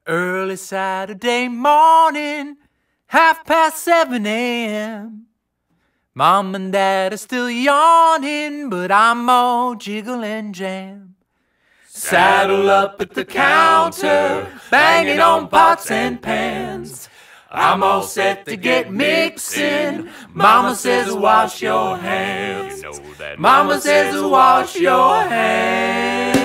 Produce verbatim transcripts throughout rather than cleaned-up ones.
Early Saturday morning, half past seven a.m. Mom and Dad are still yawning, but I'm all jiggle and jam. Saddle up at the counter, banging on pots and pans. I'm all set to get mixing. Mama says wash your hands. Mama says wash your hands.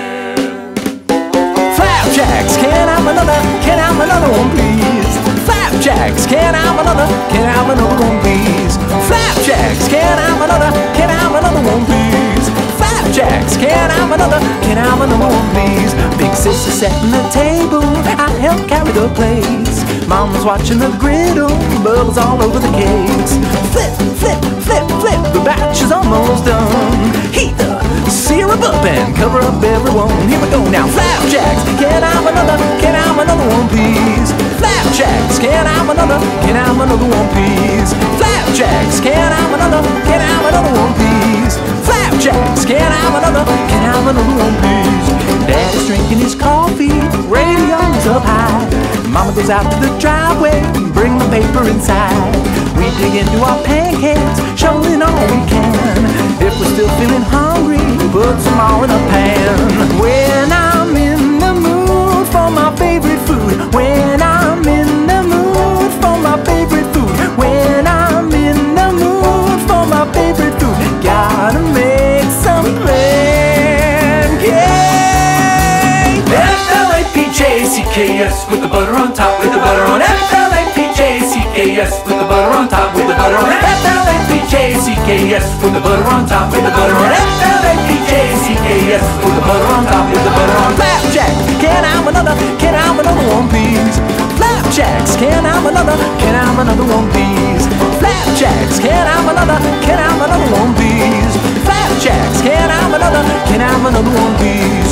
Flapjacks, can I have another? Can I have another one, please? Flapjacks, can I have another? Can I have another one, please? Flapjacks, can I have another? Can I have another one, please? Flapjacks, can I have another? Can I have another one, please? Big sister setting the table, I help carry the plates. Mama's watching the griddle, bubbles all over the cakes. Flip, flip, flip, flip, the batch is almost done. Heat the syrup up and cover up everyone. Here we go now. Flapjacks, can I have another? Can I have another one, please? Flapjacks, can I have another? Can I have another one, please? Flapjacks, can I have another? Can I have another one, please? Flapjacks, can I have another? Can I have another one, please? Daddy's drinking his coffee, radio's up high. Mama goes out to the driveway, bring the paper inside. We dig into our pancakes, showing all we can. If we're still feeling hungry, put some more in a pan. When I'm in the mood for my favorite food, when I'm in the mood for my favorite food, when I'm in the mood for my favorite food, gotta make some pancakes. F L A P J C K S with the butter on top, with the butter on. F L A P J C K S with the butter on top, with the butter on. F L A P J C K S with the butter on top, with the butter on. F L A P J C K S with the butter on top, with the butter on. Flapjack, can I have another? Can I have another one, please? Flapjacks, can I have another? Can I have another one, please? Flapjacks, can I have another? Can I have another one, please? Flapjacks, can I have another? Can I have another one, please?